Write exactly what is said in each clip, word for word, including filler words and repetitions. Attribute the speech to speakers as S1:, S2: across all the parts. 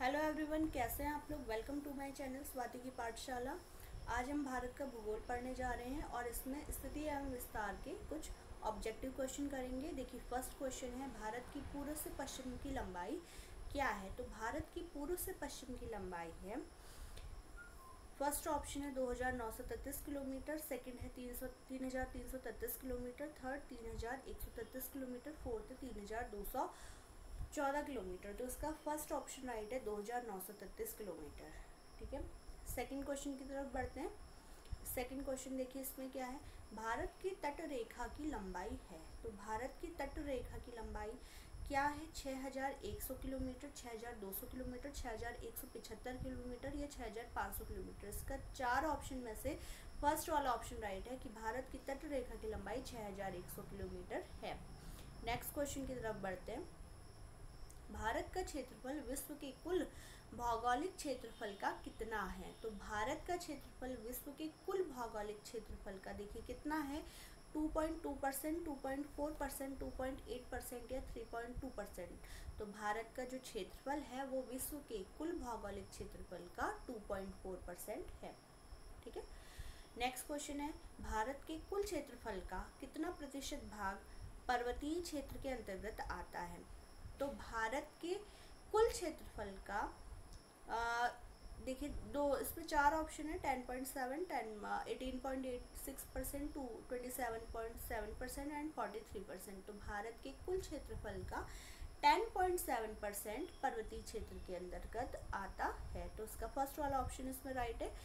S1: Hello everyone, कैसे हैं आप लोग। Welcome to my channel Swati की पाठशाला। आज हम भारत का भूगोल पढ़ने जा रहे हैं और इसमें स्थिति एवं विस्तार के कुछ ऑब्जेक्टिव क्वेश्चन करेंगे। देखिए, फर्स्ट क्वेश्चन है, भारत की पूर्व से पश्चिम की लंबाई क्या है। तो भारत की पूर्व से पश्चिम की लंबाई है, फर्स्ट ऑप्शन है दो हज़ार नौ सौ तैंतीस किलोमीटर, सेकंड है तीन सौ तीन हज़ार तीन सौ तैंतीस किलोमीटर, थर्ड तीन हज़ार एक सौ तैंतीस किलोमीटर, फोर्थ तीन हज़ार दो सौ चौदह किलोमीटर। तो इसका फर्स्ट ऑप्शन राइट है दो हज़ार नौ सौ तैंतीस किलोमीटर। ठीक है, सेकंड क्वेश्चन की तरफ बढ़ते हैं। सेकंड क्वेश्चन देखिए, इसमें क्या है, भारत की तट रेखा की लंबाई है। तो भारत की तट रेखा की लंबाई क्या है, छः हज़ार एक सौ किलोमीटर, छः हज़ार दो सौ किलोमीटर, छः हज़ार एक सौ पचहत्तर किलोमीटर या छः हज़ार पाँच सौ किलोमीटर। इसका चार ऑप्शन में से फर्स्ट वाला ऑप्शन राइट है कि भारत की तट रेखा की लंबाई छः हज़ार एक सौ किलोमीटर है। नेक्स्ट क्वेश्चन की तरफ बढ़ते हैं। भारत का क्षेत्रफल विश्व के कुल भौगोलिक क्षेत्रफल का कितना है। तो भारत का क्षेत्रफल विश्व के कुल भौगोलिक क्षेत्रफल का देखिए कितना है, two point two percent, two point four percent, two point eight percent या थ्री पॉइंट टू परसेंट। तो भारत का जो क्षेत्रफल है वो विश्व के कुल भौगोलिक क्षेत्रफल का टू पॉइंट फोर परसेंट है। ठीक है, नेक्स्ट क्वेश्चन है, भारत के कुल क्षेत्रफल का कितना प्रतिशत भाग पर्वतीय क्षेत्र के अंतर्गत आता है। तो भारत के कुल क्षेत्रफल का देखिए दो, इसमें चार ऑप्शन है, ten point seven, ten eighteen point eight six percent, two twenty seven point seven percent and forty three percent. तो भारत के कुल क्षेत्रफल का टेन पॉइंट सेवन परसेंट पर्वतीय क्षेत्र के अंतर्गत आता है। तो इसका फर्स्ट वाला ऑप्शन इसमें राइट है।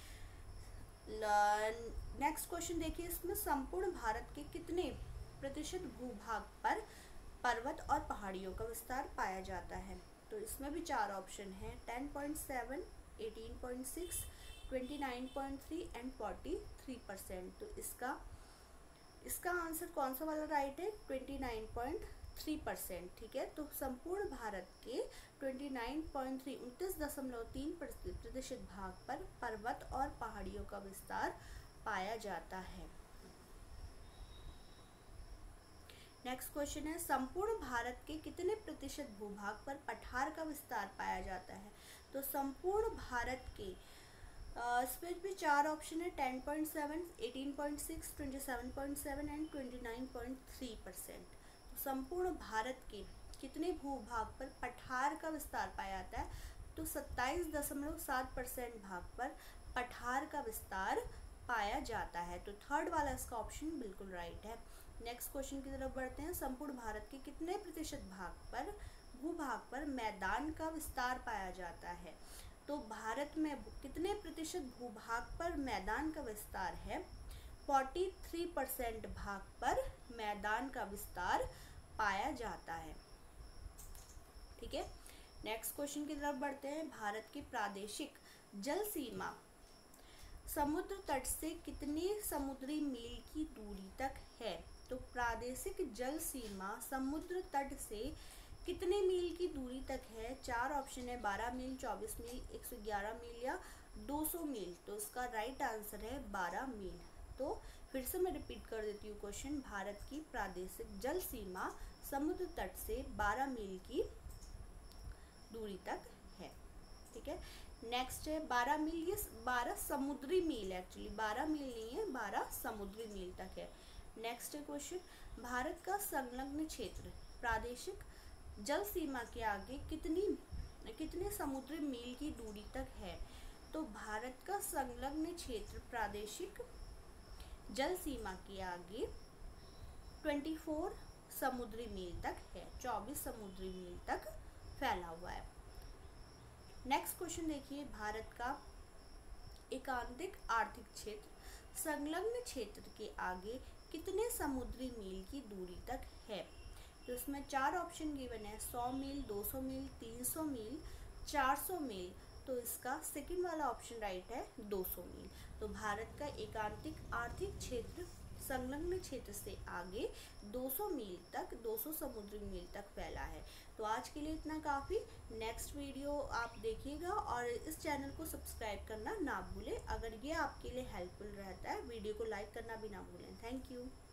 S1: नेक्स्ट क्वेश्चन देखिए, इसमें संपूर्ण भारत के कितने प्रतिशत भूभाग पर पर्वत और पहाड़ियों का विस्तार पाया जाता है। तो इसमें भी चार ऑप्शन हैं, ten point seven, eighteen point six, twenty nine point three and forty three percent. तो इसका इसका आंसर कौन सा वाला राइट है, twenty nine point three percent. ठीक है, तो संपूर्ण भारत के ट्वेंटी नाइन पॉइंट थ्री उनतीस दशमलव तीन प्रतिशत भाग पर पर्वत और पहाड़ियों का विस्तार पाया जाता है। नेक्स्ट क्वेश्चन है, संपूर्ण भारत के कितने प्रतिशत भूभाग पर पठार का विस्तार पाया जाता है। तो संपूर्ण भारत के इसमें भी चार ऑप्शन है, ten point seven, eighteen point six, twenty seven point seven and twenty nine point three percent. तो संपूर्ण भारत के कितने भूभाग पर पठार का विस्तार पाया जाता है। तो सत्ताईस दशमलव सात परसेंट भाग पर पठार का विस्तार पाया जाता है। तो थर्ड वाला इसका ऑप्शन बिल्कुल राइट है। नेक्स्ट क्वेश्चन की तरफ बढ़ते हैं। संपूर्ण भारत के कितने प्रतिशत भाग पर भूभाग पर मैदान का विस्तार पाया जाता है। तो भारत में कितने प्रतिशत भूभाग पर मैदान का विस्तार है, तैंतालीस परसेंट भाग पर मैदान का विस्तार पाया जाता है। ठीक है, नेक्स्ट क्वेश्चन की तरफ बढ़ते हैं। भारत की प्रादेशिक जल सीमा समुद्र तट से कितनी समुद्री मील की दूरी तक है। तो प्रादेशिक जल सीमा समुद्र तट से कितने मील की दूरी तक है। चार ऑप्शन है, बारह मील, चौबीस मील, एक सौ ग्यारह मील या दो सौ मील। तो इसका राइट आंसर है बारह मील। तो फिर से मैं रिपीट कर देती हूँ क्वेश्चन, भारत की प्रादेशिक जल सीमा समुद्र तट से बारह मील की दूरी तक है। ठीक है, नेक्स्ट है बारह मील, ये बारह समुद्री मील, एक्चुअली बारह मील नहीं है, बारह समुद्री मील तक है। नेक्स्ट क्वेश्चन, भारत का संलग्न क्षेत्र प्रादेशिक जल सीमा के आगे कितनी कितने समुद्री मील की दूरी तक है। तो भारत का संलग्न क्षेत्र प्रादेशिक जल सीमा के आगे चौबीस समुद्री मील तक है, चौबीस समुद्री मील तक फैला हुआ है। नेक्स्ट क्वेश्चन देखिए, भारत का एकांतिक आर्थिक क्षेत्र संलग्न क्षेत्र के आगे कितने समुद्री मील की दूरी तक है। तो इसमें चार ऑप्शन गिवन है, सौ मील, दो सौ मील, तीन सौ मील, चार सौ मील। तो इसका सेकंड वाला ऑप्शन राइट है, दो सौ मील। तो भारत का एकांतिक आर्थिक क्षेत्र संलग्न क्षेत्र से आगे दो सौ मील तक, दो सौ समुद्री मील तक फैला है। तो आज के लिए इतना काफ़ी। नेक्स्ट वीडियो आप देखिएगा और इस चैनल को सब्सक्राइब करना ना भूलें। अगर ये आपके लिए हेल्पफुल रहता है, वीडियो को लाइक करना भी ना भूलें। Thank you.